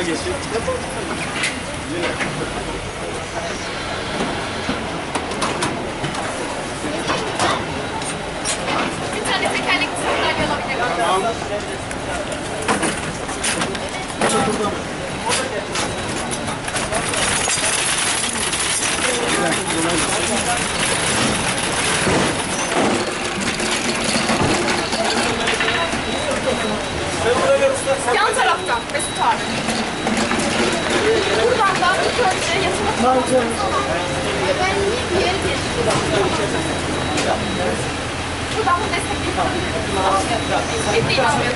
Sağa geçin. Bir tane tekerlekli sandalye alabilir miyim? Tamam. Yan taraftan Mesut abi. Buradan da ilk önce yatırmak ben niye bir yere geçtim? Buradan bu destekleyip bir değil almıyor.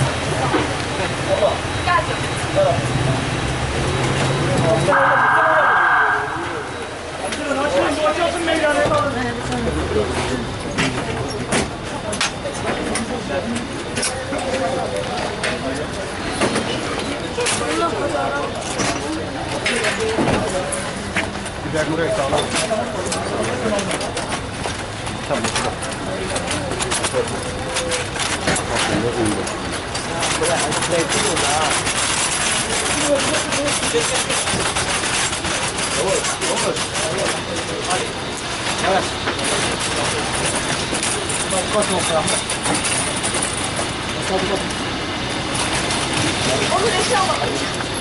Gel canım. Biber buraya sağlam. Tamam. Evet. Onu eşya alalım.